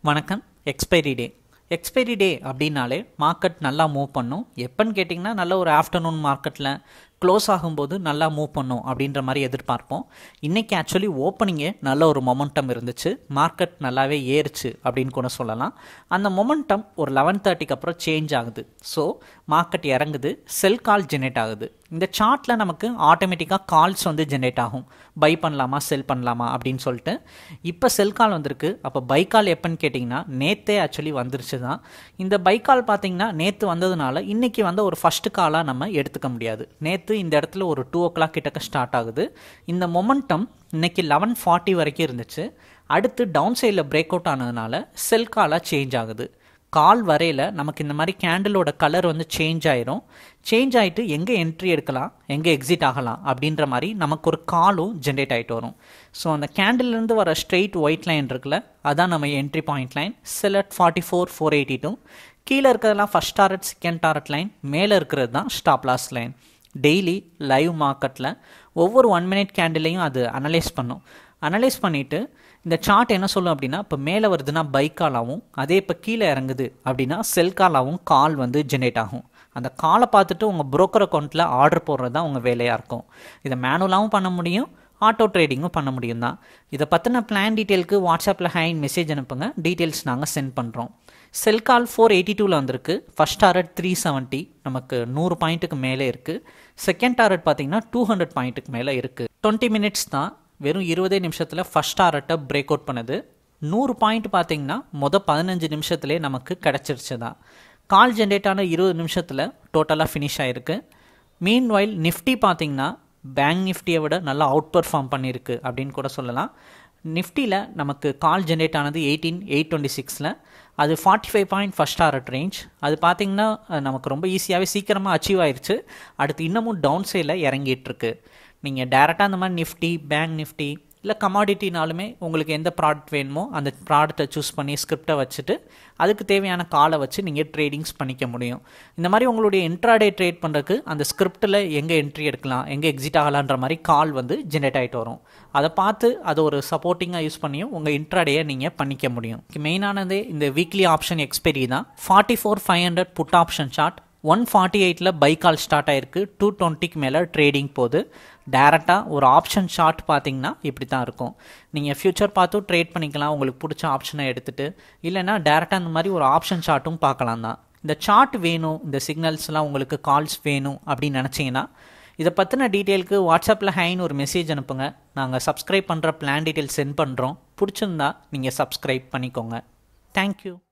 வணக்கம். எக்ஸ்பைரி டே அப்படின்னாலே மார்க்கெட் நல்லா மூவ் பண்ணும். எப்போன்னு கேட்டிங்கன்னா நல்ல ஒரு ஆஃப்டர்நூன் மார்க்கெட்டில் க்ளோஸ் ஆகும்போது நல்லா மூவ் பண்ணும் அப்படின்ற மாதிரி எதிர்பார்ப்போம். இன்றைக்கி ஆக்சுவலி ஓப்பனிங்கே நல்ல ஒரு மொமெண்டம் இருந்துச்சு. மார்க்கெட் நல்லாவே ஏறுச்சு அப்படின்னு கூட சொல்லலாம். அந்த மொமெண்டம் ஒரு 11:30க்கு அப்புறம் சேஞ்ச் ஆகுது. ஸோ மார்க்கெட் இறங்குது, செல் கால் ஜெனரேட் ஆகுது. இந்த சார்ட்டில் நமக்கு ஆட்டோமேட்டிக்காக கால்ஸ் வந்து ஜெனரேட் ஆகும். பை பண்ணலாமா செல் பண்ணலாமா அப்படின்னு சொல்லிட்டு. இப்போ செல் கால் வந்திருக்கு. அப்போ பை கால் எப்போன்னு கேட்டிங்கன்னா நேற்றே ஆக்சுவலி வந்துருச்சு தான். இந்த பை கால் பார்த்தீங்கன்னா நேற்று வந்ததுனால இன்றைக்கி வந்து ஒரு ஃபஸ்ட்டு காலாக நம்ம எடுத்துக்க முடியாது. நேற்று இந்த இடத்துல ஒரு 2 o'clock கிட்டக்க ஸ்டார்ட் ஆகுது. இந்த மொமெண்டம் இன்னைக்கு 11:40 வரைக்கும் இருந்துச்சு. அடுத்து டவுன் சைடில் பிரேக் அவுட் ஆனதுனால செல் காலாக சேஞ்ச் ஆகுது. கால் வரையில் நமக்கு இந்த மாதிரி கேண்டிலோட கலர் வந்து சேஞ்ச் ஆயிரும். சேஞ்ச் ஆகிட்டு எங்கே என்ட்ரி எடுக்கலாம், எங்கே எக்ஸிட் ஆகலாம் அப்படின்ற மாதிரி நமக்கு ஒரு காலும் ஜென்ரேட் ஆகிட்டு வரும். ஸோ அந்த கேண்டில்லேருந்து வர ஸ்ட்ரெயிட் ஒயிட் லைன் இருக்குல்ல, அதான் நம்ம entry point line. Sell at 44,482. கீழே இருக்கிறதெல்லாம் first target, second target line. மேலே இருக்கிறது தான் stop loss line. Daily live மார்க்கெட்டில் ஒவ்வொரு 1 minute கேண்டிலையும் அது அனலைஸ் பண்ணிவிட்டு இந்த சார்ட் என்ன சொல்லும் அப்படின்னா, இப்போ மேலே வருதுன்னா பை காலாகவும், அதே இப்போ கீழே இறங்குது அப்படின்னா செல் காலாகவும் கால் வந்து ஜென்ரேட் ஆகும். அந்த காலை பார்த்துட்டு உங்கள் புரோக்கர் அக்கௌண்ட்டில் ஆர்டர் போடுறது தான் உங்கள் வேலையாக இருக்கும். இதை மேனுவலாகவும் பண்ண முடியும், ஆட்டோ ட்ரேடிங்கும் பண்ண முடியும் தான். இதை பற்றின பிளான் டீட்டெயிலுக்கு வாட்ஸ்அப்பில் ஹைன் மெசேஜ் அனுப்புங்க. டீட்டெயில்ஸ் நாங்கள் சென்ட் பண்ணுறோம். செல் கால் 482 வந்திருக்கு. ஃபஸ்ட் டாரட் 370, நமக்கு 100 பாயிண்ட்டுக்கு மேலே இருக்குது. செகண்ட் டாரட் பார்த்தீங்கன்னா 200 பாயிண்ட்டுக்கு மேலே இருக்குது. 20 minutes தான், வெறும் 20 நிமிஷத்தில் ஃபஸ்ட் டாரட்டை பிரேக் அவுட் பண்ணுது. 100 பாயிண்ட் பார்த்தீங்கன்னா 15 நிமிஷத்துலேயே நமக்கு கிடச்சிருச்சு தான். கால் ஜென்ரேட் ஆன 20 நிமிஷத்தில் டோட்டலாக ஃபினிஷ் ஆகிருக்கு. மீன்வைல் நிஃப்டி பார்த்தீங்கன்னா பேங்க் நிஃப்டியை விட நல்லா அவுட் பெர்ஃபார்ம் பண்ணியிருக்கு அப்படின்னு கூட சொல்லலாம். நிஃப்டியில் நமக்கு கால் ஜென்ரேட் ஆனது 18,826. அது 45 பாயிண்ட் ஃபஸ்ட் டாரட் ரேஞ்ச். அது பார்த்திங்கன்னா நமக்கு ரொம்ப ஈஸியாகவே சீக்கிரமாக அச்சீவ் ஆயிடுச்சு. அடுத்து இன்னமும் டவுன் சைடில் இறங்கிட்டுருக்கு. நீங்கள் டேரெக்டாக அந்த மாதிரி நிஃப்டி, பேங்க் நிஃப்டி இல்லை கமாடிட்டினாலுமே உங்களுக்கு எந்த ப்ராடக்ட் வேணுமோ அந்த ப்ராடக்ட்டை சூஸ் பண்ணி ஸ்கிரிப்டை வச்சுட்டு அதுக்கு தேவையான காலை வச்சு நீங்கள் ட்ரேடிங்ஸ் பண்ணிக்க முடியும். இந்த மாதிரி உங்களுடைய இன்ட்ராடே ட்ரேட் பண்ணுறதுக்கு அந்த ஸ்கிரிப்டில் எங்கே என்ட்ரி எடுக்கலாம், எங்கே எக்ஸிட் ஆகலான்ற மாதிரி கால் வந்து ஜென்ரேட் ஆகிட்டு வரும். அதை பார்த்து அதை ஒரு சப்போர்ட்டிங்காக யூஸ் பண்ணியும் உங்கள் இன்ட்ராடேயை நீங்கள் பண்ணிக்க முடியும். மெயினானதே இந்த வீக்லி ஆப்ஷன் எக்ஸ்பைரி தான். 44,500 புட் ஆப்ஷன் சார்ட். 148ல் பை கால் ஸ்டார்ட் ஆகிருக்கு. 220க்கு மேலே ட்ரேடிங் போகுது. டேரெக்டாக ஒரு ஆப்ஷன் சார்ட் பார்த்தீங்கன்னா இப்படி தான் இருக்கும். நீங்கள் ஃப்யூச்சர் பார்த்தும் ட்ரேட் பண்ணிக்கலாம், உங்களுக்கு பிடிச்ச ஆப்ஷனை எடுத்துகிட்டு. இல்லைனா டேரெக்டாக அந்த மாதிரி ஒரு ஆப்ஷன் சார்ட்டும் பார்க்கலாம் தான். இந்த சார்ட் வேணும், இந்த சிக்னல்ஸ்லாம் உங்களுக்கு கால்ஸ் வேணும் அப்படின்னு நினச்சிங்கன்னா இதை பற்றின டீட்டெயிலுக்கு வாட்ஸ்அப்பில் ஹைன்னு ஒரு மெசேஜ் அனுப்புங்க. நாங்கள் சப்ஸ்கிரைப் பண்ணுற பிளான் டீட்டெயில்ஸ் சென்ட் பண்ணுறோம். பிடிச்சிருந்தா நீங்கள் சப்ஸ்கிரைப் பண்ணிக்கோங்க. தேங்க்யூ.